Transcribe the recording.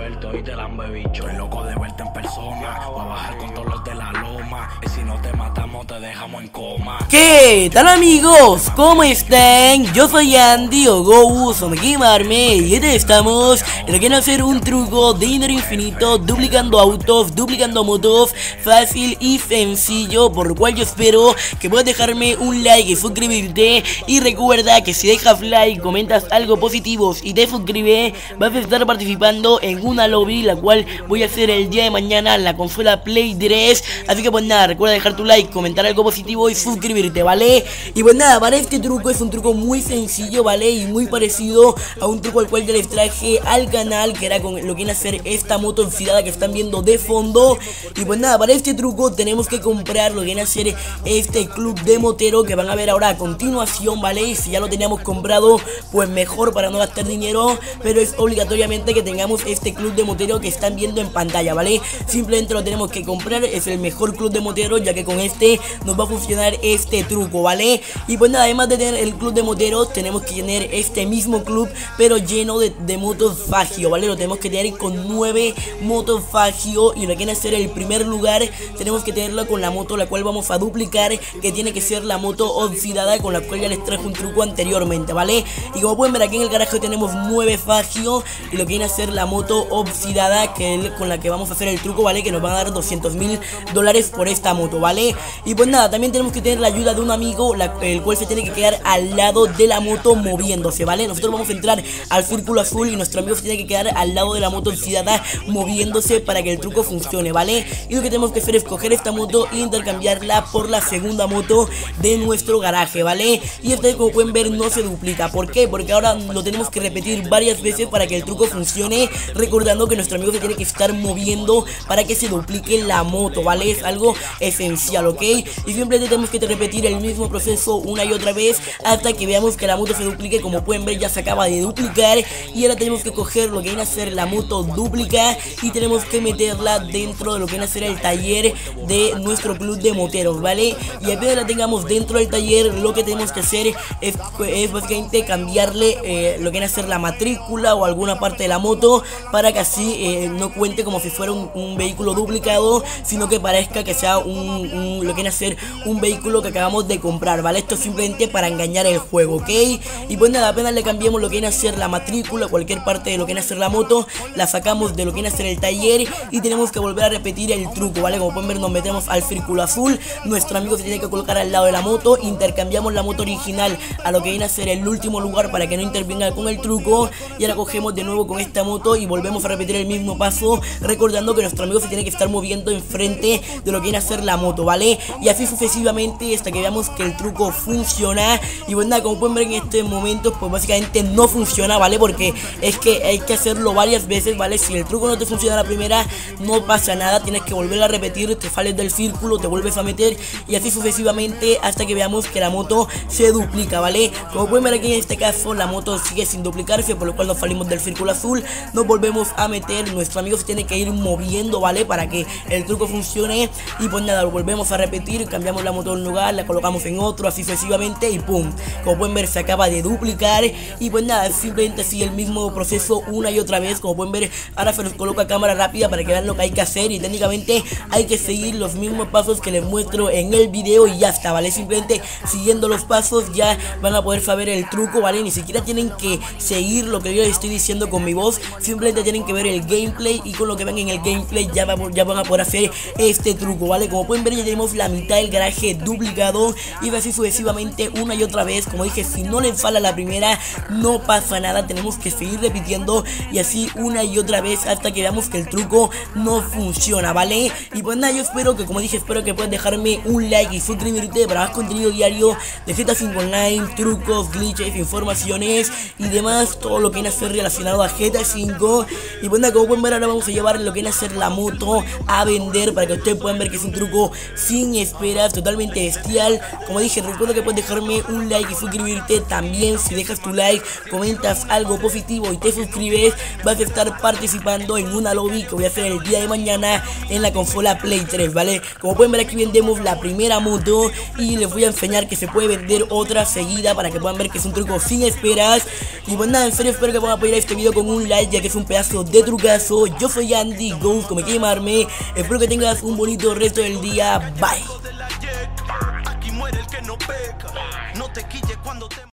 verte, hoy te la han bebicho. Estoy loco de verte en persona. Voy a bajar con todos los de la loma. Y si no te matamos, te dejamos en coma. ¿Qué tal, amigos? ¿Cómo están? Yo soy Andy o Go Gamerme y hoy estamos en lo que viene a hacer un truco de dinero infinito, duplicando autos, duplicando motos, fácil y sencillo, por lo cual yo espero que puedas dejarme un like y suscribirte. Y recuerda que si dejas like, comentas algo positivo y te suscribes, vas a estar participando en una lobby, la cual voy a hacer el día de mañana en la consola Play 3. Así que pues nada, recuerda dejar tu like, comentar algo positivo y suscribirte, ¿vale? Y pues nada, para este truco es un truco muy sencillo, ¿vale? Y muy parecido a un truco al cual ya les traje al canal, que era con lo que viene a hacer esta moto oxidada que están viendo de fondo. Y pues nada, para este truco tenemos que comprar lo que viene a ser este club de motero que van a ver ahora a continuación, ¿vale? Y si ya lo teníamos comprado, pues mejor para no gastar dinero, pero es obligatoriamente que tengamos este club de motero que están viendo en pantalla, ¿vale? Simplemente lo tenemos que comprar, es el mejor club de motero, ya que con este nos va a funcionar este truco, ¿vale? Y pues nada, además de tener el club de moteros, tenemos que tener este mismo club, pero lleno de motos Fagio, ¿vale? Lo tenemos que tener con 9 motos Fagio, y lo que viene a ser el primer lugar, tenemos que tenerlo con la moto la cual vamos a duplicar, que tiene que ser la moto oxidada, con la cual ya les traje un truco anteriormente, ¿vale? Y como pueden ver, aquí en el garaje tenemos 9 Fagio, y lo que viene a ser la moto oxidada, que es con la que vamos a hacer el truco, ¿vale? Que nos van a dar $200.000 por esta moto, ¿vale? Y pues nada, también tenemos que tener la ayuda de un amigo, el cual se tiene que quedar al lado de la moto moviéndose, ¿vale? Nosotros vamos a entrar al círculo azul y nuestro amigo se tiene que quedar al lado de la moto oxidada moviéndose para que el truco funcione, ¿vale? Y lo que tenemos que hacer es coger esta moto e intercambiarla por la segunda moto de nuestro garaje, ¿vale? Y esta vez, como pueden ver, no se duplica. ¿Por qué? Porque ahora lo tenemos que repetir varias veces para que el truco funcione, recordando que nuestro amigo se tiene que estar moviendo para que se duplique la moto, ¿vale? Es algo esencial, ¿ok? Y simplemente tenemos que repetir el mismo proceso una y otra vez hasta que veamos que la moto se duplique. Como pueden ver, ya se acaba de duplicar, y ahora tenemos que coger lo que viene a ser la moto dúplica y tenemos que meterla dentro de lo que viene a ser el taller de nuestro club de moteros, ¿vale? Y apenas la tengamos dentro del taller, lo que tenemos que hacer es básicamente cambiarle lo que viene a ser la matrícula o alguna parte de la moto, para que así no cuente como si fuera un vehículo duplicado, sino que parezca que sea lo que viene a ser un vehículo que acabamos de comprar, ¿vale? Esto es simplemente para engañar el juego, ¿ok? Y pues nada, apenas le cambiamos lo que viene a ser la matrícula, cualquier parte de lo que viene a ser la moto, la sacamos de lo que viene a ser el taller y tenemos que volver a repetir el truco, ¿vale? Como pueden ver, nos metemos al círculo azul, nuestro amigo se tiene que colocar al lado de la moto, intercambiamos la moto original a lo que viene a ser el último lugar para que no intervenga con el truco, y ahora cogemos de nuevo con esta moto y volvemos a repetir el mismo paso, recordando que nuestro amigo se tiene que estar moviendo enfrente de lo que viene a ser la moto, ¿vale? Y así sucesivamente hasta que veamos que el truco funciona. Y pues nada, como pueden ver en este momento, pues básicamente no funciona, ¿vale? Porque es que hay que hacerlo varias veces, ¿vale? Si el truco no te funciona la primera, no pasa nada, tienes que volver a repetir, te sales del círculo, te vuelves a meter, y así sucesivamente hasta que veamos que la moto se duplica, ¿vale? Como pueden ver aquí en este caso, la moto sigue sin duplicarse, por lo cual nos salimos del círculo azul, nos volvemos a meter, nuestro amigo se tiene que ir moviendo, ¿vale? Para que el truco funcione. Y pues nada, lo volvemos a repetir, cambiamos la moto de un lugar, la colocamos en otro, así sucesivamente, y pum, como pueden ver, se acaba de duplicar. Y pues nada, simplemente sigue el mismo proceso una y otra vez. Como pueden ver, ahora se los coloco a cámara rápida para que vean lo que hay que hacer, y técnicamente hay que seguir los mismos pasos que les muestro en el video y ya está, ¿vale? Simplemente siguiendo los pasos ya van a poder saber el truco, ¿vale? Ni siquiera tienen que seguir lo que yo les estoy diciendo con mi voz, simplemente tienen que ver el gameplay, y con lo que ven en el gameplay ya van a poder hacer este truco, ¿vale? Como pueden ver, ya tenemos la mitad del garaje duplicado, y así sucesivamente una y otra vez. Como dije, si no les falla la primera, no pasa nada, tenemos que seguir repitiendo y así una y otra vez hasta que veamos que el truco no funciona, ¿vale? Y pues nada, yo espero que, como dije, espero que puedas dejarme un like y suscribirte para más contenido diario de GTA 5 Online, trucos, glitches, informaciones y demás, todo lo que viene a ser relacionado a GTA 5. Y pues nada, como pueden ver, ahora vamos a llevar lo que viene a ser la moto a vender, para que ustedes puedan ver que es un truco sin esperas, totalmente bestial. Como dije, recuerda que puedes dejarme un like y suscribirte también. Si dejas tu like, comentas algo positivo y te suscribes, vas a estar participando en una lobby que voy a hacer el día de mañana en la consola Play 3, ¿vale? Como pueden ver, aquí vendemos la primera moto y les voy a enseñar que se puede vender otra seguida para que puedan ver que es un truco sin esperas. Y pues nada, en serio espero que puedan apoyar este video con un like, ya que es un pedazo videazo de trucazo. Yo soy Andy Ghost, como quemarme. Espero que tengas un bonito resto del día. Bye.